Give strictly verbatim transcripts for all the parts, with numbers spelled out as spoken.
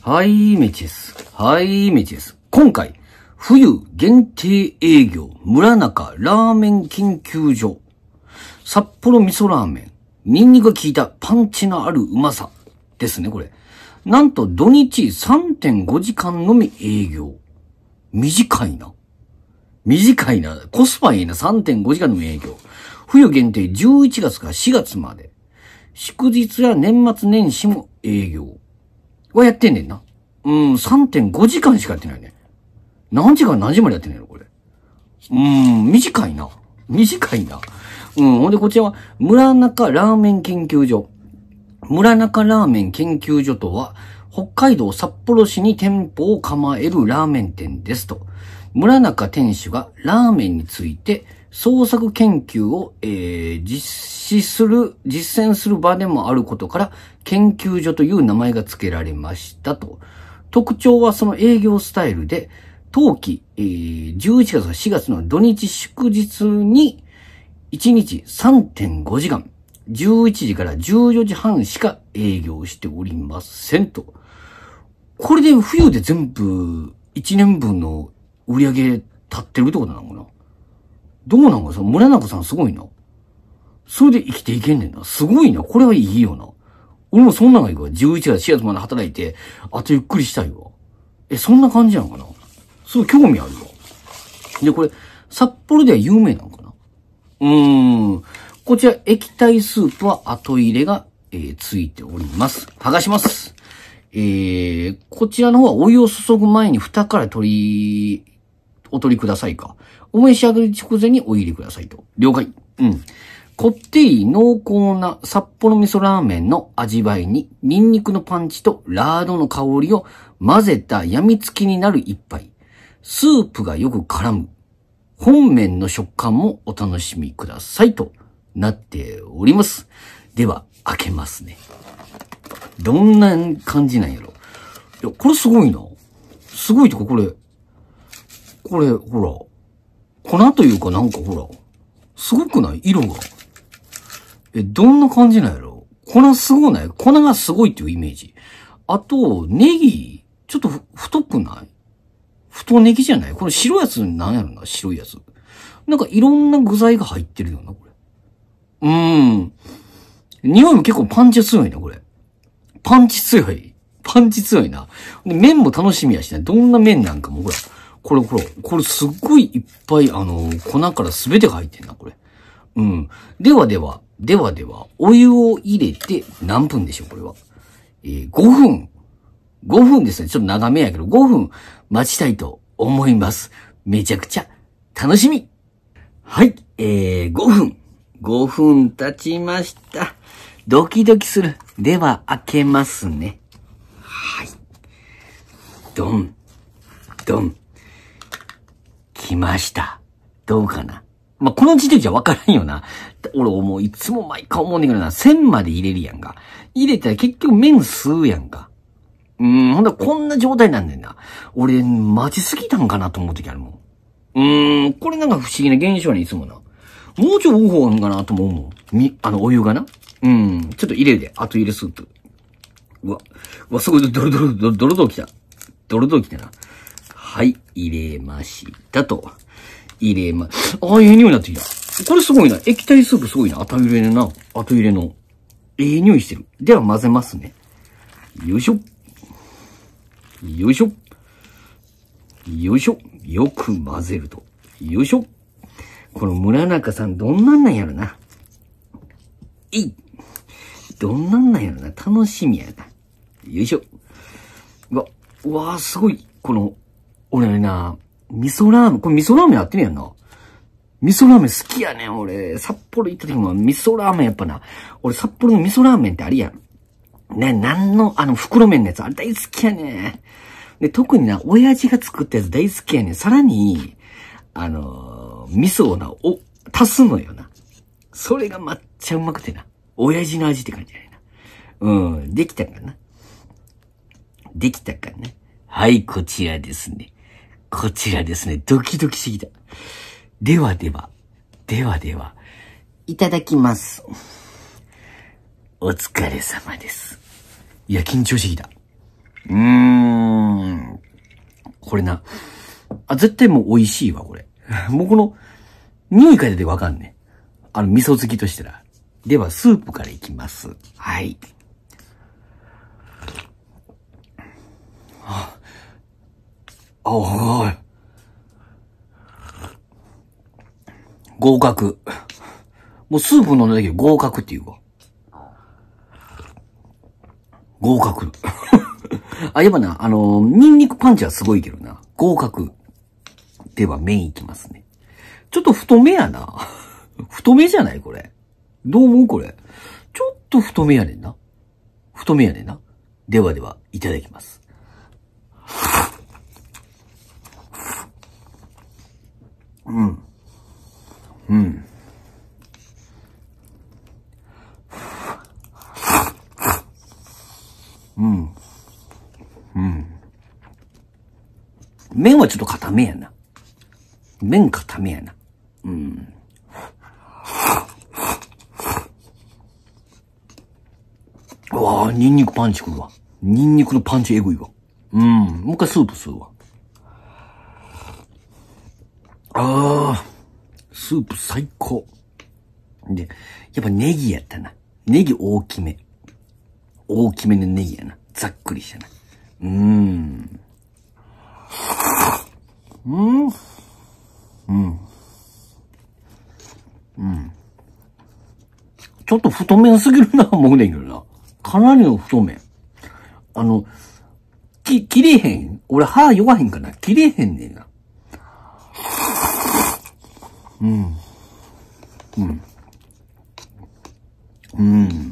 はい、メチです。はい、メチです。今回、冬限定営業、村中ラーメン研究所。札幌味噌ラーメン。ニンニクが効いたパンチのあるうまさ。ですね、これ。なんと土日 さんてんご 時間のみ営業。短いな。短いな。コスパいいな。さんてんご 時間のみ営業。冬限定じゅういちがつからしがつまで。祝日や年末年始も営業。はやってんねんな。うん、さんてんご 時間しかやってないね。何時から何時までやってんねんのこれ。うーん、短いな。短いな。うん、ほんでこちらは、村中ラーメン研究所。村中ラーメン研究所とは、北海道札幌市に店舗を構えるラーメン店ですと。村中店主がラーメンについて創作研究を、えー、実施する、実践する場でもあることから、研究所という名前が付けられましたと。特徴はその営業スタイルで、冬季、えー、じゅういちがつからしがつの土日祝日に、いちにち さんてんご 時間、じゅういちじからじゅうよじはんしか営業しておりませんと。これで冬で全部いちねんぶんの売り上げ立ってるってことなのかな。どうなのかさ、村中さんすごいな。それで生きていけんねんな。すごいな。これはいいよな。俺もそんなのがいいわ。じゅういちがつしがつまで働いて、あとゆっくりしたいわ。え、そんな感じなのかな。すごい興味あるわ。で、これ、札幌では有名なのかな。うーん。こちら、液体スープは後入れが、えー、ついております。剥がします。えー、こちらの方はお湯を注ぐ前に蓋から取り、お取りくださいか。お召し上がり直前にお入れくださいと。了解。うん。こってり濃厚な札幌味噌ラーメンの味わいに、ニンニクのパンチとラードの香りを混ぜた病みつきになる一杯。スープがよく絡む。本麺の食感もお楽しみくださいとなっております。では、開けますね。どんな感じなんやろ。いや、これすごいな。すごいとか、これ。これ、ほら。粉というかなんかほら。すごくない？色が。え、どんな感じなんやろ。粉すごない？粉がすごいっていうイメージ。あと、ネギ、ちょっと太くない？太ネギじゃない？この白いやつなんやろな、白いやつ。なんかいろんな具材が入ってるよな、これ。うーん。匂いも結構パンチ強いな、これ。パンチ強い。パンチ強いな。で、麺も楽しみやしね。どんな麺なんかも、ほら。これ、これ、これすっごいいっぱい、あの、粉からすべてが入ってんな、これ。うん。ではでは、ではでは、お湯を入れて何分でしょう、これは。えー、ごふん。ごふんですね。ちょっと長めやけど、ごふん待ちたいと思います。めちゃくちゃ楽しみ。はい、えー、ごふん。ごふん経ちました。ドキドキする。では、開けますね。はい。ドン。ドン。来ました。どうかな。まあ、この時点じゃわからんよな。俺もういつも毎回思うんだけどな。線まで入れるやんか。入れたら結局麺吸うやんか。うーん、ほんとこんな状態なんだよな。俺、待ちすぎたんかなと思う時あるもん。うーん、これなんか不思議な現象やね、いつもな。もうちょい多方んかなと思うもん。み、あの、お湯がな。うん、ちょっと入れるで。後入れスープ。うわ、うわ、すごい、ドロドロ、ドロドロドロ来た。ドロドロ来たな。はい、入れましたと。入れま、ああ、ええ匂いになってきた。これすごいな。液体スープすごいな。後入れな。後入れの。ええ匂いしてる。では混ぜますね。よいしょ。よいしょ。よいしょ。よく混ぜると。よいしょ。この村中さんどんなんなんやろな。えい。どんなんなんやろな。楽しみやな。よいしょ。うわ、うわーすごい。この、俺な、味噌ラーメン、これ味噌ラーメンやってるやんな。味噌ラーメン好きやねん、俺。札幌行った時も味噌ラーメンやっぱな。俺札幌の味噌ラーメンってありやん。ね、なんの、あの、袋麺のやつ、あれ大好きやねん。で、特にな、親父が作ったやつ大好きやねん。さらに、あのー、味噌をな、お、足すのよな。それが抹茶うまくてな。親父の味って感じやねんな。うん、できたかな。できたかな。はい、こちらですね。こちらですね。ドキドキしてきた。ではでは、ではでは、いただきます。お疲れ様です。いや、緊張してきた。うーん。 これな。あ、絶対もう美味しいわ、これ。もうこの、匂い嗅いでてわかんね。あの、味噌好きとしてら。では、スープからいきます。はい。あ、おーい。合格。もうスープ飲んだだけで合格っていうわ。合格。あ、やっぱな、あのー、ニンニクパンチはすごいけどな。合格。では、麺いきますね。ちょっと太めやな。太めじゃないこれ。どう思うこれ。ちょっと太めやねんな。太めやねんな。ではでは、いただきます。うん。うん。うん。うん。麺はちょっと固めやな。麺固めやな。うん。うわぁ、ニンニクパンチくるわ。ニンニクのパンチエグいわ。うん。もう一回スープ吸うわ。あー、スープ最高。で、やっぱネギやったな。ネギ大きめ。大きめのネギやな。ざっくりしたな。うーん。うん。うん。うん。ちょっと太麺すぎるな、思うねんけどな。かなりの太麺。あの、き、切れへん。俺歯弱へんかな。切れへんねんな。うん。うん。うん。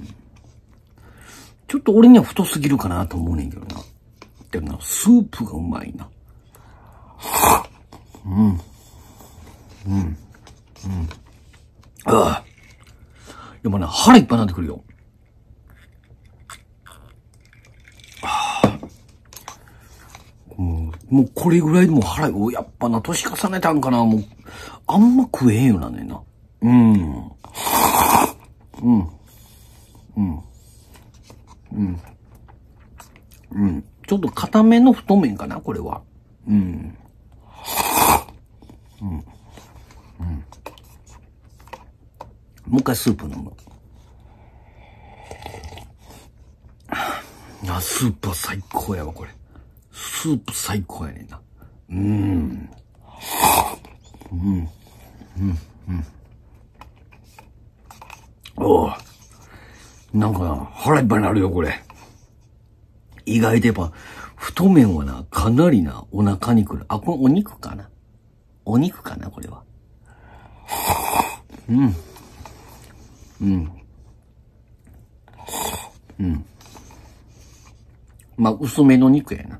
ちょっと俺には太すぎるかなと思うねんけどな。でもな、スープがうまいな。うん。うん。うん。ああ。でもな、腹いっぱいになってくるよ。もう、もうこれぐらいでもう腹、おやっぱな、年重ねたんかな、もう、あんま食えへんようなんねんな。うん。うん。うん。うん。うん。ちょっと固めの太麺かな、これは。うん。うん。うん。もう一回スープ飲む。あ、スープは最高やわ、これ。スープ最高やねんな。うーん。うん。うん。うん。おぉ。なんかな、腹いっぱいになるよ、これ。意外とやっぱ、太麺はな、かなりな、お腹にくる。あ、これお肉かな。お肉かな、これは。うん。うん。うん。まあ、薄めの肉やな。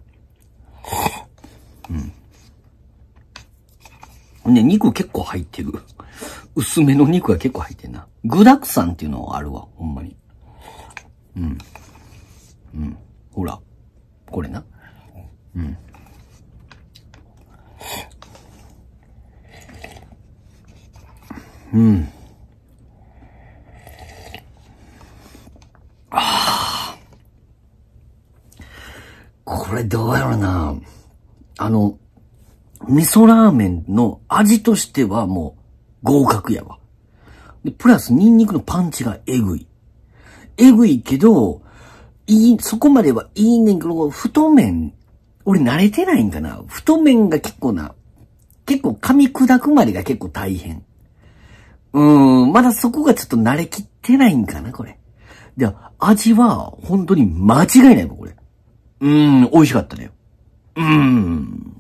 うん。ね、肉結構入ってる。薄めの肉が結構入ってんな。具沢山っていうのはあるわ、ほんまに。うん。うん。ほら。これな。うん。うん。ああ。これどうやろな。あの、味噌ラーメンの味としてはもう合格やわ。で、プラスニンニクのパンチがえぐい。えぐいけど、いい、そこまではいいねんけど、太麺、俺慣れてないんかな。太麺が結構な、結構噛み砕くまでが結構大変。うーん、まだそこがちょっと慣れきってないんかな、これ。で、味は本当に間違いないもん、これ。うーん、美味しかったね。うーん。